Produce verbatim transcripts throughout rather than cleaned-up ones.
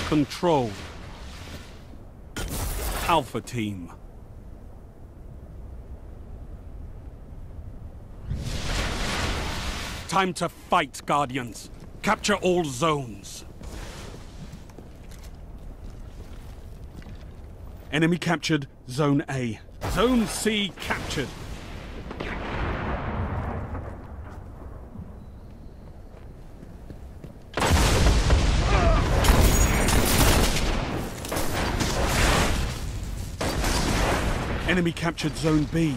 Control. Alpha Team. Time to fight, Guardians. Capture all zones. Enemy captured Zone A. Zone C captured. Enemy captured Zone B.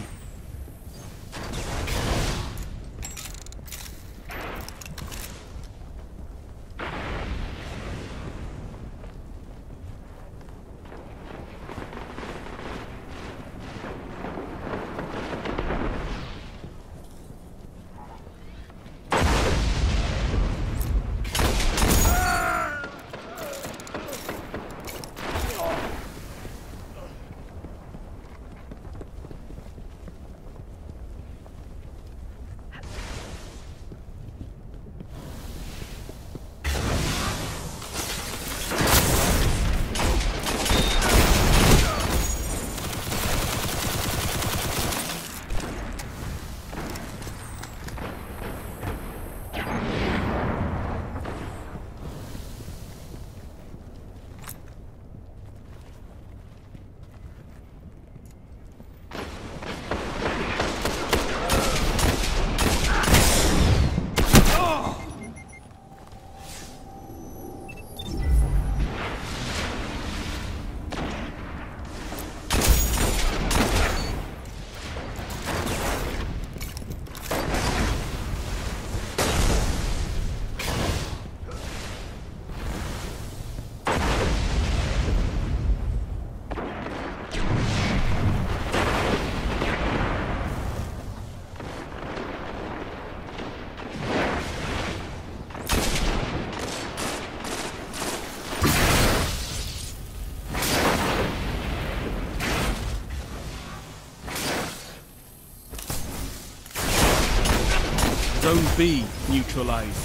Zone B neutralized.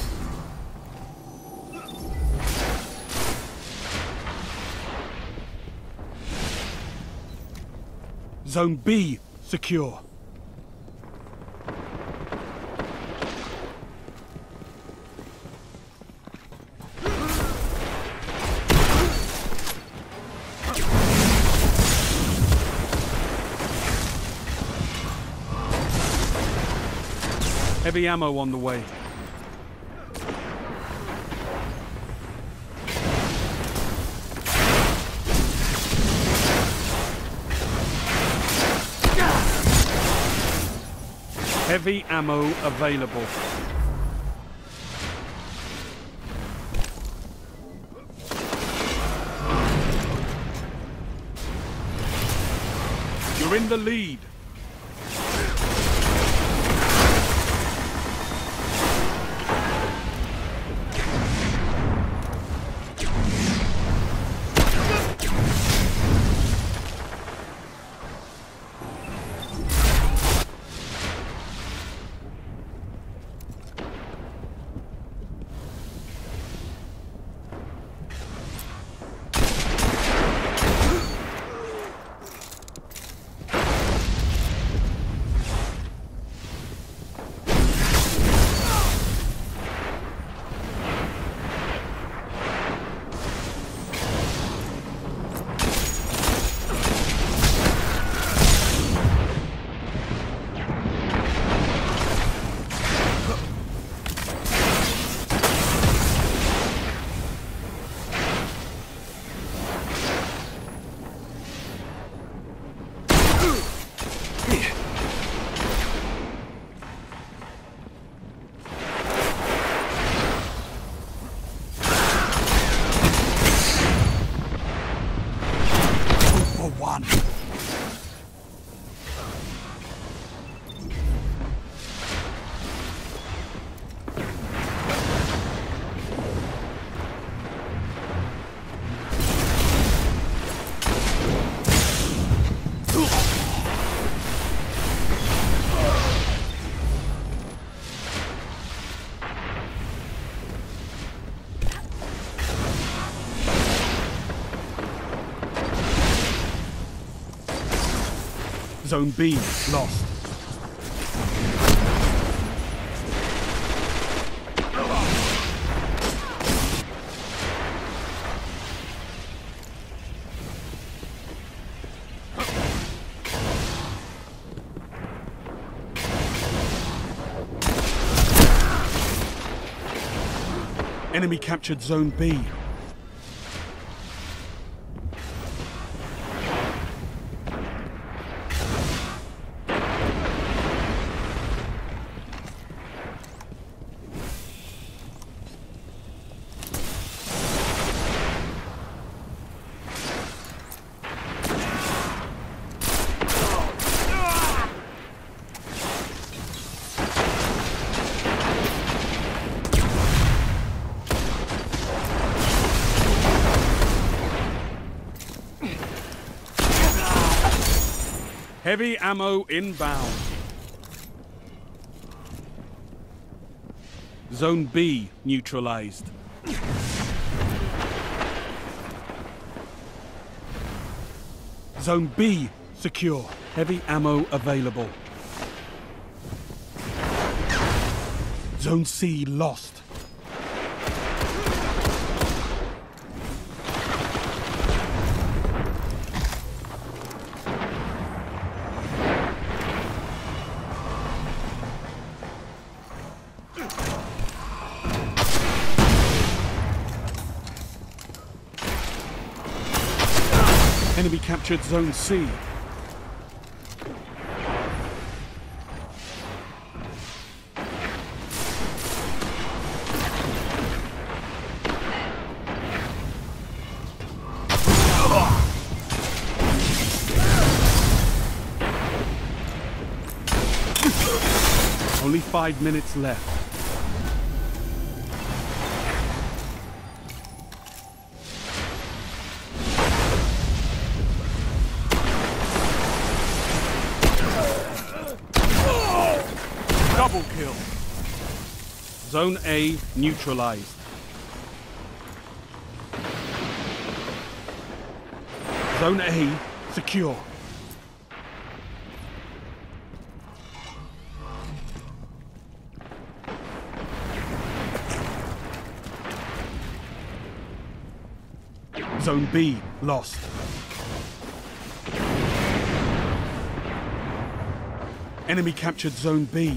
Zone B secure. Heavy ammo on the way. Heavy ammo available. You're in the lead. Zone B lost. Enemy captured Zone B. Heavy ammo inbound. Zone B neutralized. Zone B secure. Heavy ammo available. Zone C lost. Enemy captured Zone C. Only five minutes left. Double kill. Zone A neutralized. Zone A secure. Zone B lost. Enemy captured Zone B.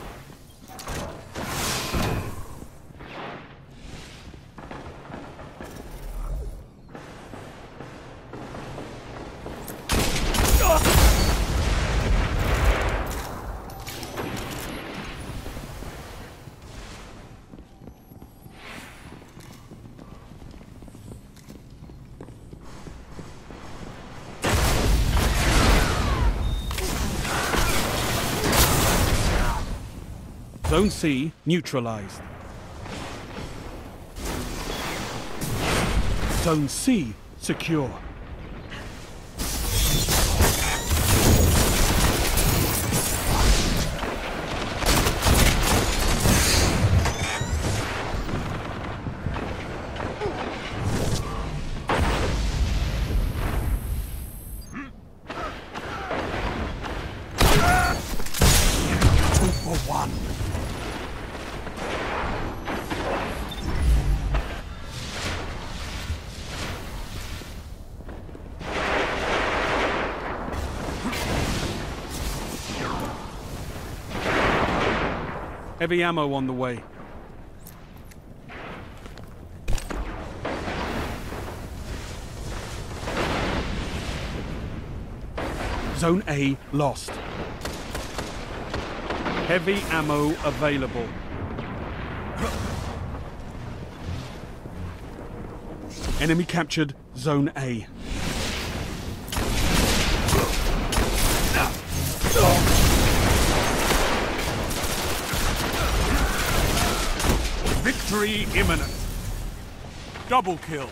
Zone C neutralized. Zone C secure. Two for one. Heavy ammo on the way. Zone A lost. Heavy ammo available. Enemy captured Zone A. Victory imminent. Double kill.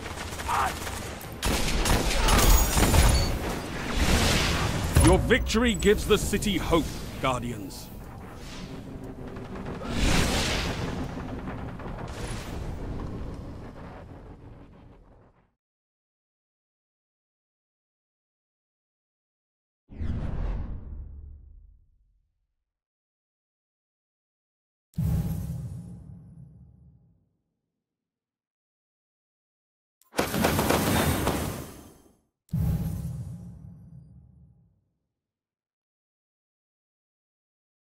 Your victory gives the city hope, Guardians.